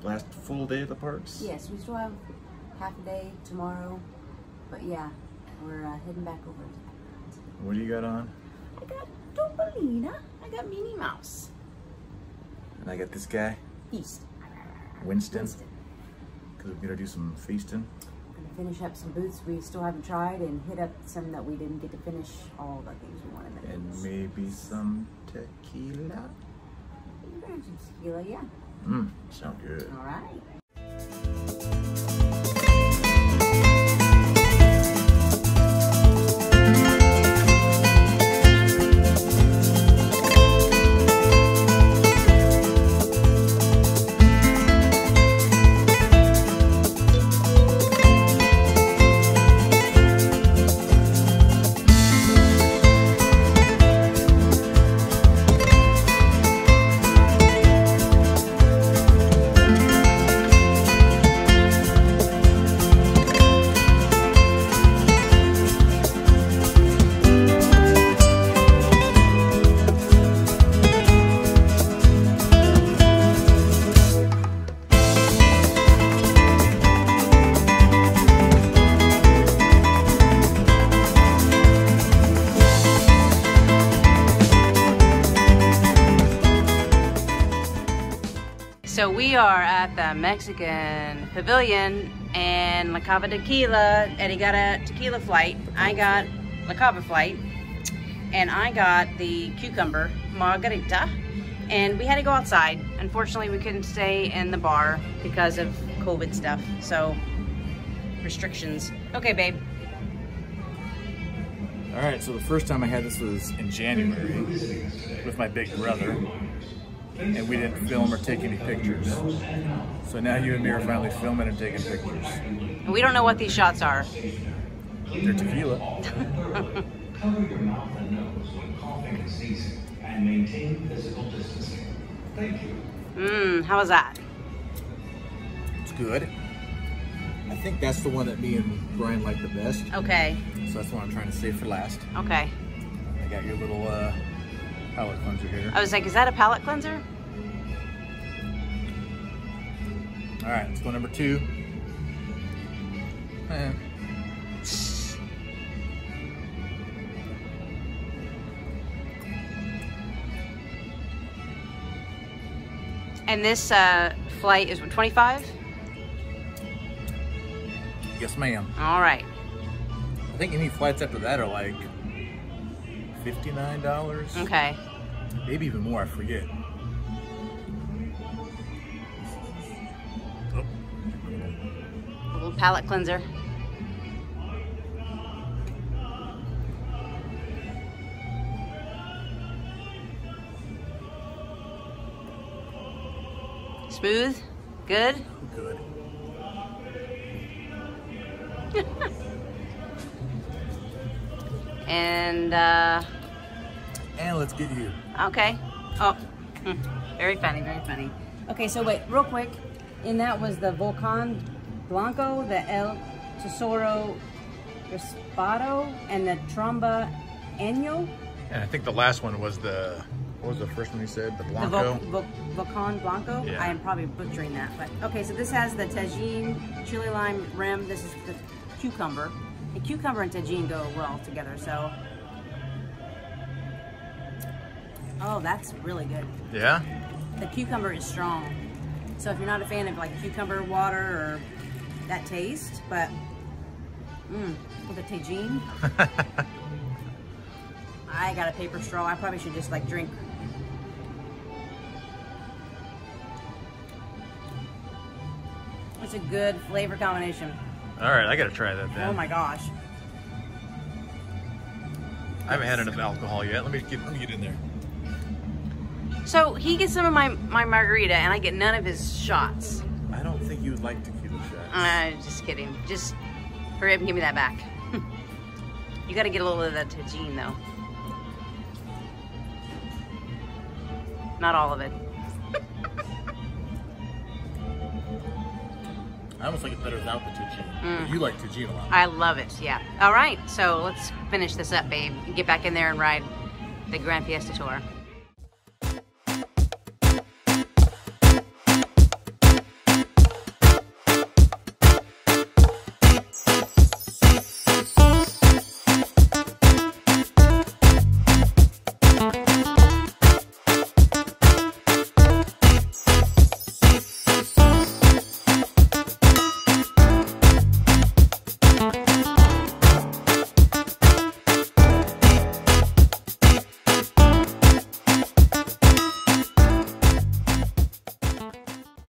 last full day at the parks? Yes, we still have half a day tomorrow, but yeah, we're heading back over. What do you got on? I got Topolina. I got Minnie Mouse. And I got this guy, Feast. Winston. Because we're gonna do some feasting. We're gonna finish up some booths we still haven't tried and hit up some that we didn't get to finish. All the things we wanted to finish. And maybe some tequila. Some tequila, yeah. Sound good. All right. So we are at the Mexican Pavilion and La Cava Tequila. Eddie got a tequila flight. I got La Cava flight. And I got the cucumber margarita. And we had to go outside. Unfortunately, we couldn't stay in the bar because of COVID stuff. So, restrictions. Okay, babe. All right, so the first time I had this was in January with my big brother. And we didn't film or take any pictures. So now you and me are finally filming and taking pictures. And we don't know what these shots are. They're tequila. Cover your mouth and nose when coughing and sneezing, and maintain physical distancing. Thank you. How was that? It's good. I think that's the one that me and Brian like the best. Okay. So that's what I'm trying to save for last. Okay. I got your little palate cleanser here. I was like, is that a palate cleanser? All right, let's go number 2. And this flight is what, 25? Yes, ma'am. All right. I think any flights after that are like $59. Okay. Maybe even more, I forget. Oh. A little palate cleanser. Smooth? Good? Good. And let's get you. okay. Oh, very funny, very funny. Okay, so wait, real quick. And that was the Volcan Blanco, the El Tesoro Raspado, and the Tromba Año. And I think the last one was the, what was the first one you said? The Blanco? The Volcan Blanco? Yeah. I am probably butchering that. But okay, so this has the Tajin, chili lime rim. This is the cucumber. And cucumber and Tajin go well together, so. Oh, that's really good. Yeah? The cucumber is strong. So if you're not a fan of like cucumber water or that taste, but with the Tajin, I got a paper straw. I probably should just like drink. It's a good flavor combination. All right, I gotta try that then. Oh my gosh. I haven't had enough alcohol yet. Let me get in there. So he gets some of my margarita and I get none of his shots. I don't think you would like tequila shots. Just kidding. Just hurry up and give me that back. You gotta get a little of that Tajin though. Not all of it. I almost like it better without the Tajin. You like Tajin a lot. I love it, yeah. All right, so let's finish this up, babe. Get back in there and ride the Grand Fiesta Tour.